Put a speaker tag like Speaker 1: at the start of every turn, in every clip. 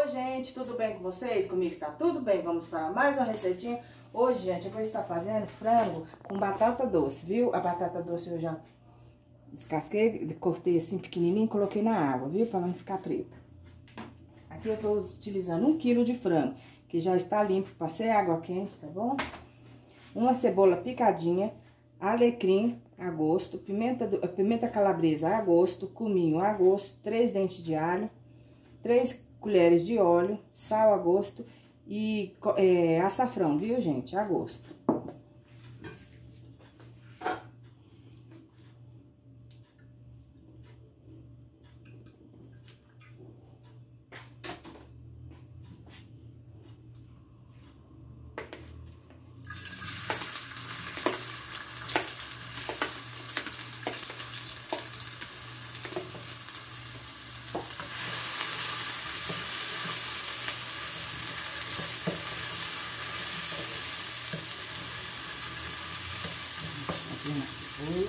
Speaker 1: Oi, gente, tudo bem com vocês? Comigo está tudo bem? Vamos para mais uma receitinha. Hoje, gente, eu vou estar fazendo frango com batata doce, viu? A batata doce eu já descasquei, cortei assim pequenininho e coloquei na água, viu? Para não ficar preta. Aqui eu tô utilizando 1 quilo de frango, que já está limpo, passei água quente, tá bom? Uma cebola picadinha, alecrim a gosto, pimenta calabresa a gosto, cominho a gosto, 3 dentes de alho, 3 colheres de óleo, sal a gosto e açafrão, viu, gente? A gosto. Uma cebola.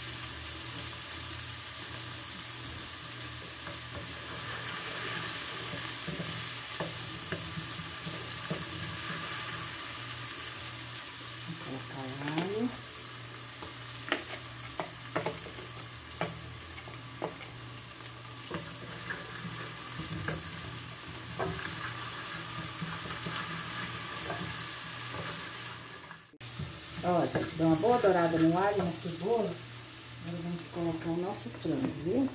Speaker 1: Vou colocar o alho. Ó, gente, dá uma boa dourada no alho e na cebola. Agora vamos colocar o nosso frango, viu?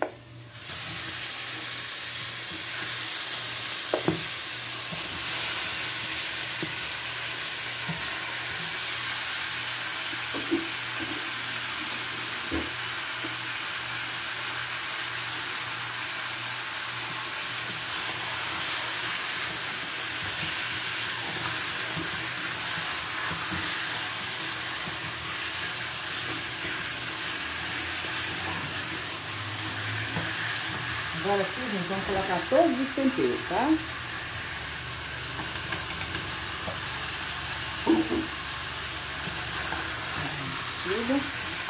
Speaker 1: Agora aqui, gente, vamos colocar todos os temperos, tá? Tudo.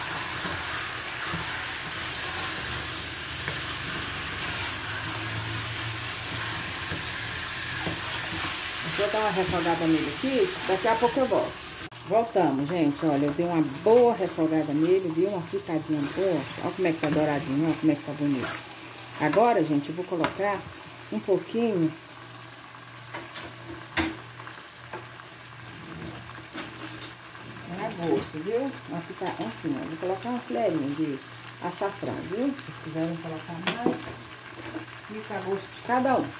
Speaker 1: Vou dar uma refogada nele aqui, daqui a pouco eu volto. Voltamos, gente, olha, eu dei uma boa refogada nele, dei uma fritadinha boa. Olha como é que tá douradinho, olha como é que tá bonito. Agora, gente, eu vou colocar um pouquinho a gosto, viu? Uma pitada assim, ó. Vou colocar uma colherinha de açafrão, viu? Se vocês quiserem colocar mais, fica a gosto de cada um.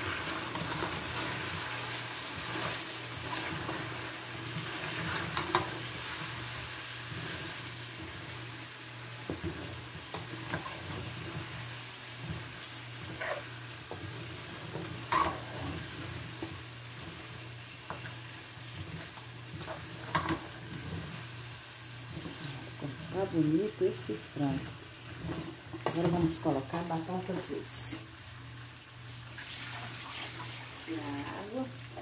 Speaker 1: Tá bonito esse frango. Agora vamos colocar a batata doce. E a água.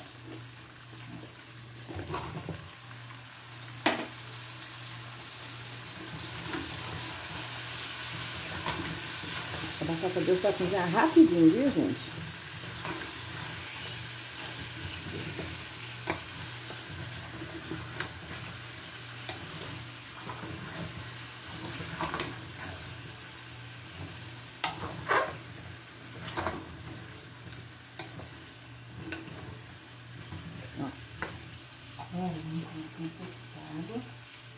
Speaker 1: A batata doce vai cozinhar rapidinho, viu, gente? Vamos colocar um pouco de água.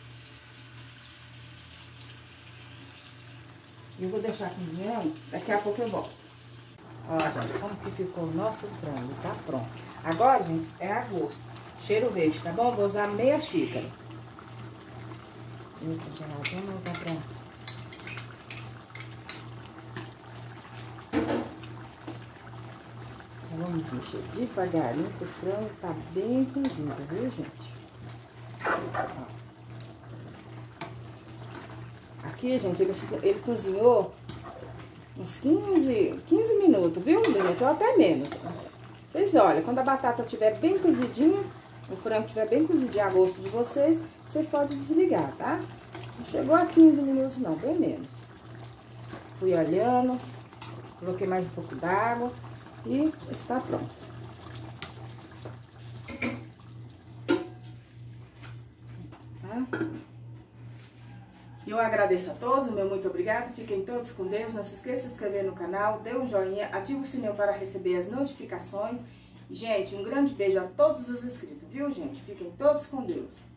Speaker 1: E eu vou deixar cozinhando, daqui a pouco eu volto. Ó, gente, como que ficou o nosso frango, tá pronto. Agora, gente, é a gosto. Cheiro verde, tá bom? Vou usar meia xícara. Eu tô geladinho, mas dá pra... Vamos mexer devagarinho, porque o frango tá bem cozido, viu, gente? Ó. Aqui, gente, ele cozinhou uns 15 minutos, viu, gente? Ou até menos. Vocês olham, quando a batata estiver bem cozidinha, o frango estiver bem cozidinho a gosto de vocês, vocês podem desligar, tá? Não chegou a 15 minutos, não, bem menos. Fui olhando, coloquei mais um pouco d'água. E está pronto. Tá? Eu agradeço a todos, meu muito obrigado, fiquem todos com Deus, não se esqueça de se inscrever no canal, dê um joinha, ative o sininho para receber as notificações. Gente, um grande beijo a todos os inscritos, viu gente? Fiquem todos com Deus.